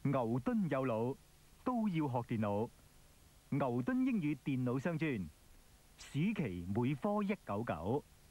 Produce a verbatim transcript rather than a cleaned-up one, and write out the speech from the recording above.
牛頓有腦，都要學電腦。牛頓英語電腦雙專，暑期每科一九九。